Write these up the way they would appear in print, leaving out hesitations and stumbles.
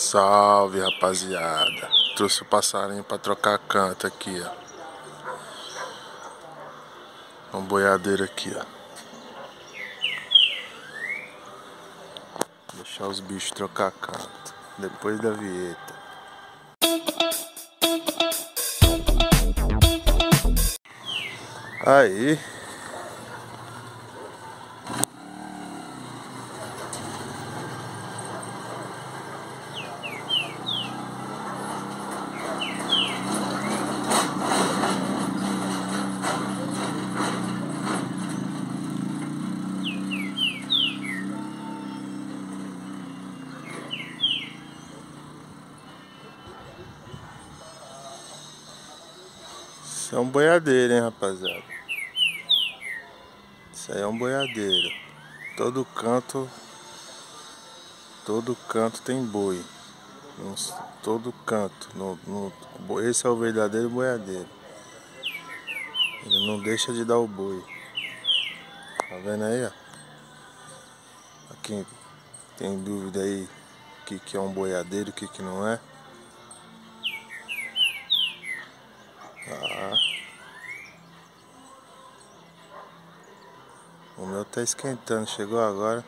Salve, rapaziada. Trouxe o passarinho pra trocar canto aqui, ó. Um boiadeiro aqui, ó. Deixar os bichos trocar canto depois da vinheta. Aí. Isso é um boiadeiro, hein, rapaziada. Isso aí é um boiadeiro. Todo canto tem boi. Todo canto. Esse é o verdadeiro boiadeiro. Ele não deixa de dar o boi. Tá vendo aí, ó? Quem tem dúvida aí o que é um boiadeiro e o que não é? O meu tá esquentando, chegou agora.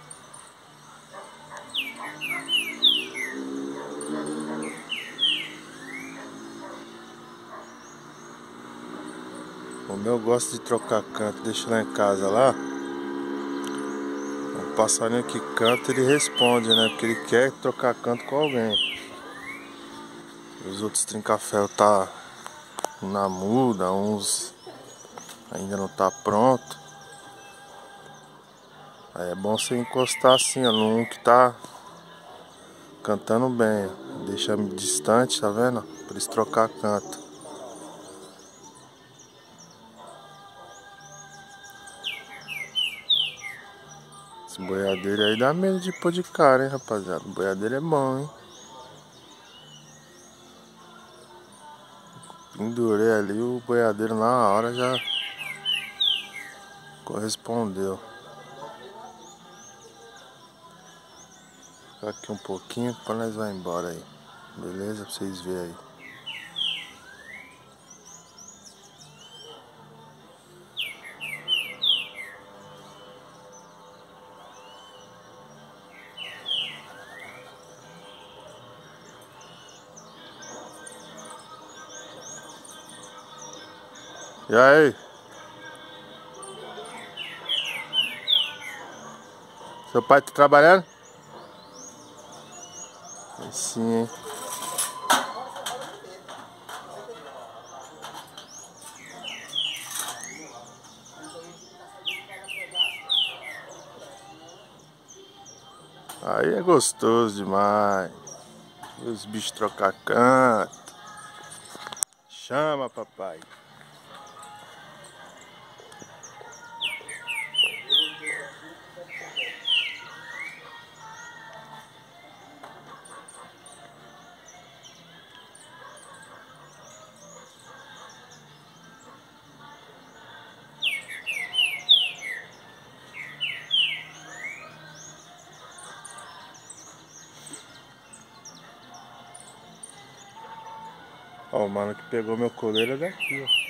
O meu gosta de trocar canto, deixa lá em casa lá. O passarinho que canta, ele responde, né? Porque ele quer trocar canto com alguém. Os outros trinca-fel tá na muda, uns ainda não tá pronto. Aí é bom você encostar assim, ó, num que tá cantando bem, ó. Deixa distante, tá vendo? Pra eles trocar canto. Esse boiadeiro aí dá medo de pôr de cara, hein, rapaziada. O boiadeiro é bom, hein. Pendurei ali, o boiadeiro na hora já correspondeu. Ficar aqui um pouquinho pra nós vai embora aí. Beleza? Pra vocês verem aí. E aí? Seu pai tá trabalhando? Aí sim, hein? Aí é gostoso demais. E os bichos trocar canto. Chama, papai. Ó, o mano que pegou meu coleiro é daqui, ó.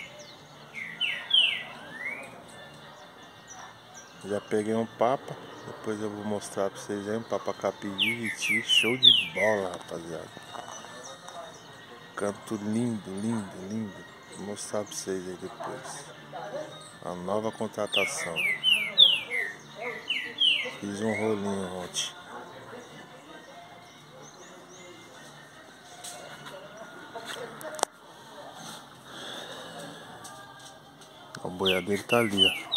Já peguei um papa. Depois eu vou mostrar pra vocês aí. Um papa capiviti. Show de bola, rapaziada. Canto lindo, lindo, lindo. Vou mostrar pra vocês aí depois. A nova contratação. Fiz um rolinho ontem. O boiadeiro tá ali, ó.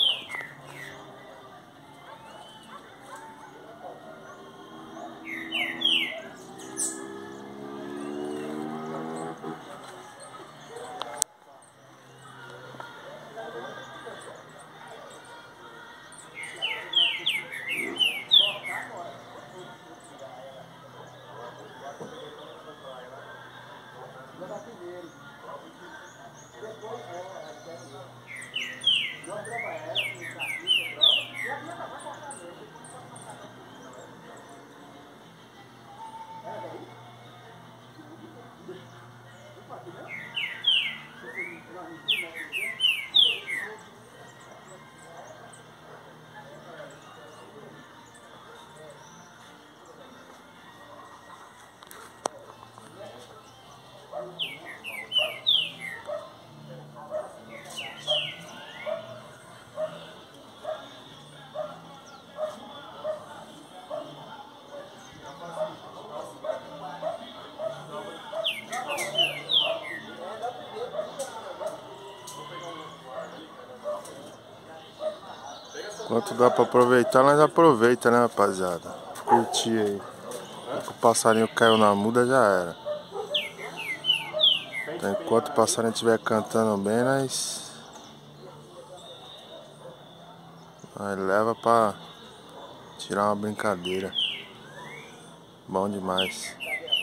Enquanto dá pra aproveitar, nós aproveita, né, rapaziada? Curtir aí. Quando o passarinho caiu na muda, já era. Então, enquanto o passarinho estiver cantando bem, nós leva pra tirar uma brincadeira. Bom demais.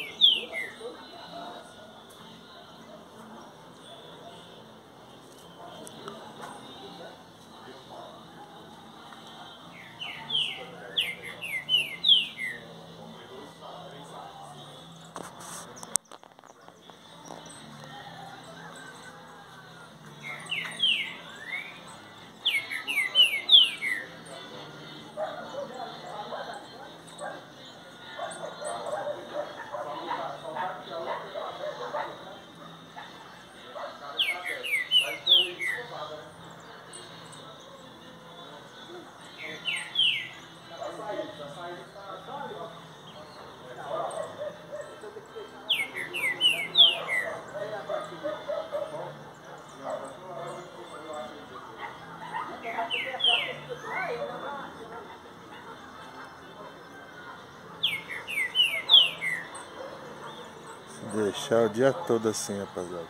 Deixar o dia todo assim, rapaziada.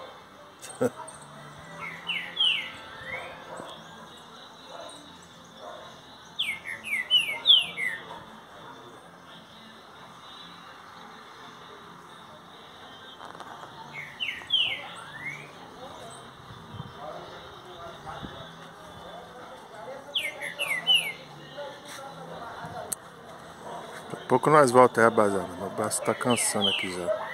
Daqui a pouco nós voltamos aí, rapaziada. Meu braço tá cansando aqui já.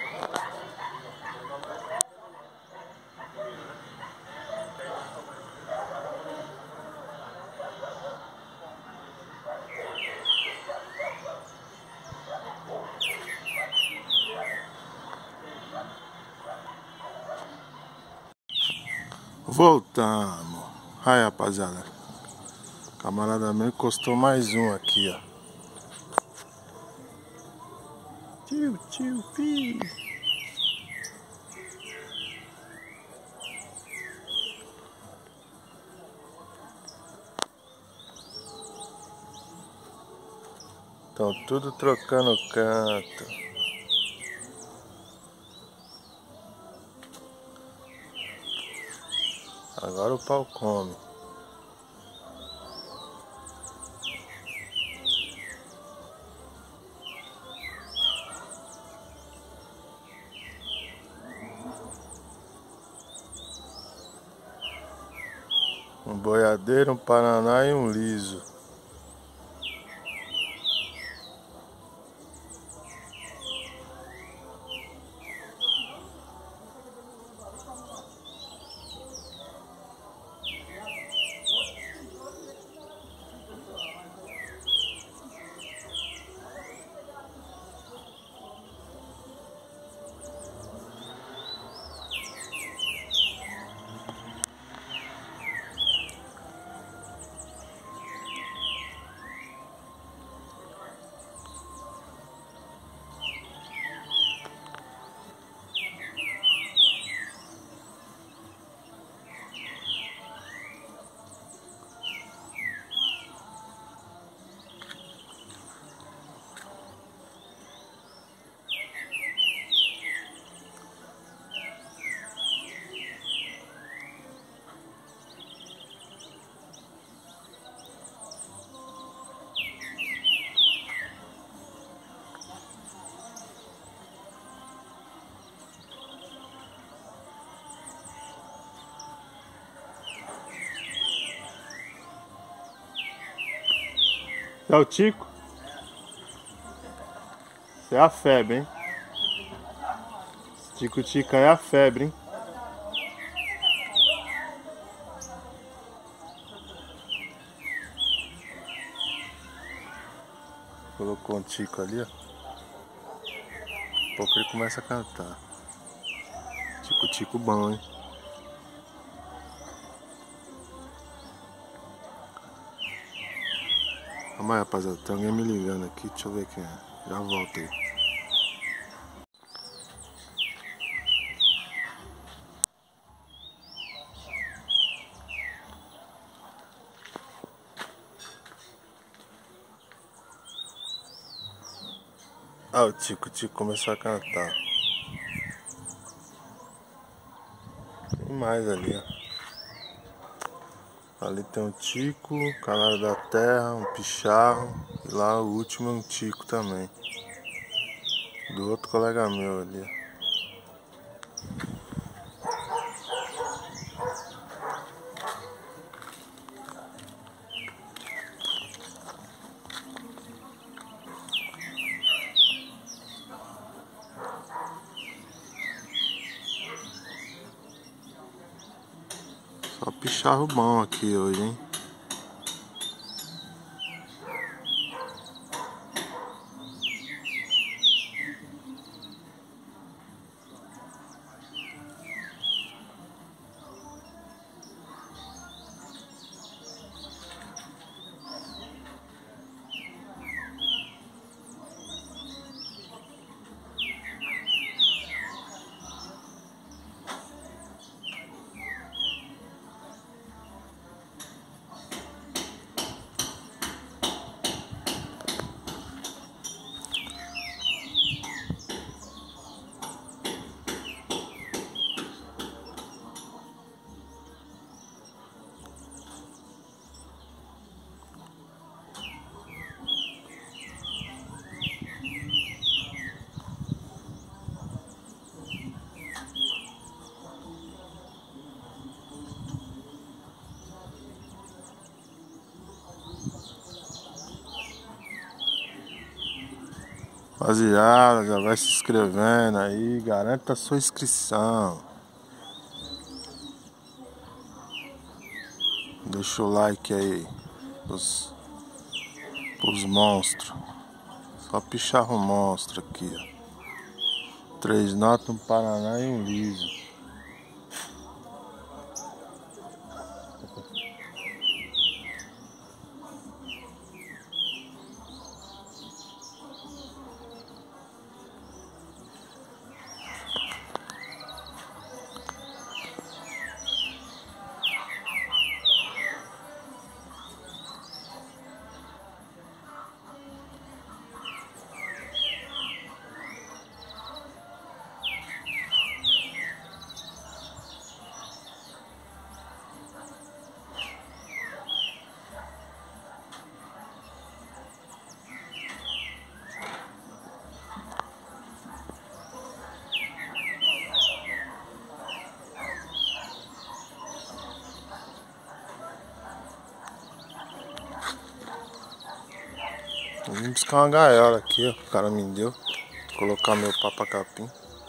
Voltamos. Aí, rapaziada. Camarada meu encostou mais um aqui, ó. Tio, filho. Estão tudo trocando canto. Agora o pau come. Um boiadeiro, um paraná e um liso. É o Tico? Isso é a febre, hein? Tico-tico é a febre, hein? Colocou um tico ali, ó. Daqui a pouco ele começa a cantar. Tico-tico bom, hein? Calma aí, rapaziada. Tem alguém me ligando aqui. Deixa eu ver quem é. Já volto aí. Ah, o Tico começou a cantar. Tem mais ali, ó. Ali tem um Tico, Canário da Terra, um Picharro. E lá o último é um Tico também. Do outro colega meu ali, ó. Só picharro bom aqui hoje, hein? Rapaziada, já vai se inscrevendo aí, garanta a sua inscrição. Deixa o like aí pros monstros. Só picharro monstro aqui, ó. 3 notas, um Paraná e um liso. Eu vim buscar uma gaiola aqui, ó, que o cara me deu. Colocar meu papacapim.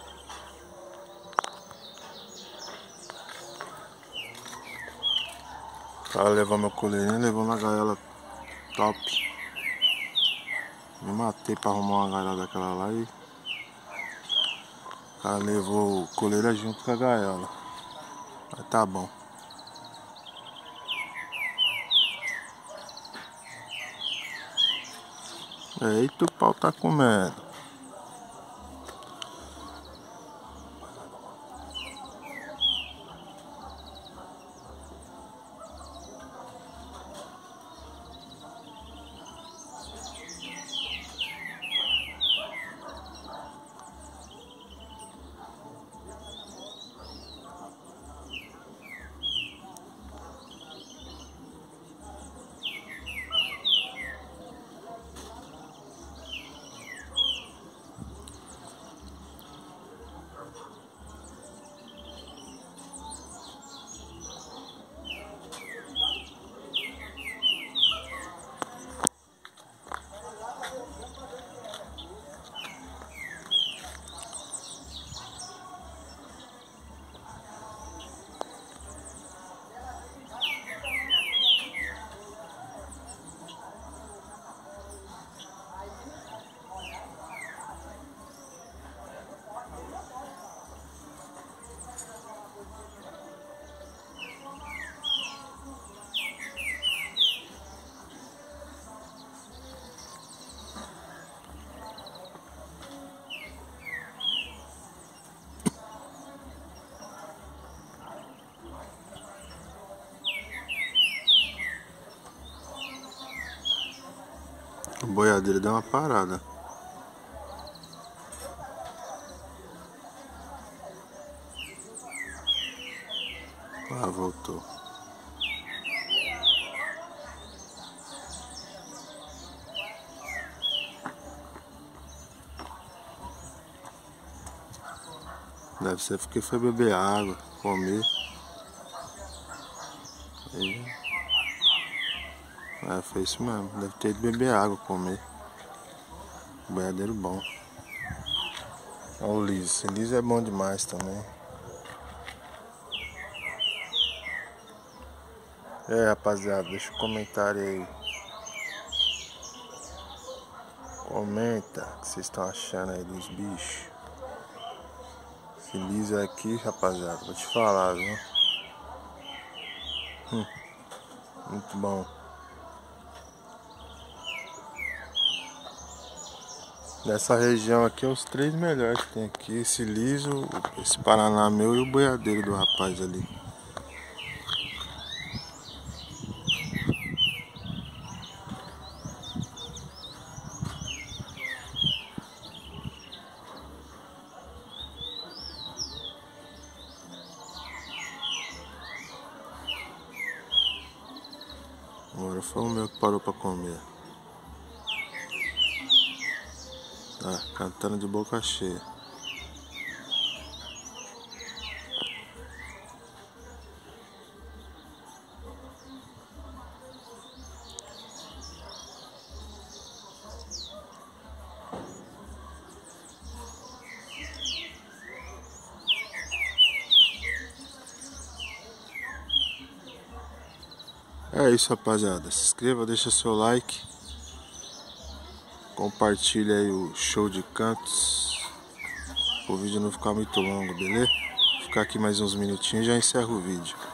O cara levou meu coleirinho, levou uma gaiola top. Me matei pra arrumar uma gaiola daquela lá e o cara levou o coleira junto com a gaiola. Mas tá bom. Eita, o pau tá comendo. O boiadeiro deu uma parada. Ah, voltou. Deve ser porque foi beber água, comer. Foi isso mesmo. Deve ter ido beber água, comer. Boiadeiro bom. Olha o liso. Esse liso é bom demais também. Rapaziada, deixa um comentário aí. Comenta o que vocês estão achando aí dos bichos. Esse liso aqui, rapaziada, vou te falar, viu? Muito bom. Nessa região aqui, os 3 melhores que tem aqui. Esse liso, esse Paraná meu e o boiadeiro do rapaz ali. Agora foi o meu que parou pra comer. Cantando de boca cheia. É isso, rapaziada. Se inscreva, deixa seu like. Compartilha aí o show de cantos. O vídeo não ficar muito longo, beleza? Vou ficar aqui mais uns minutinhos e já encerro o vídeo.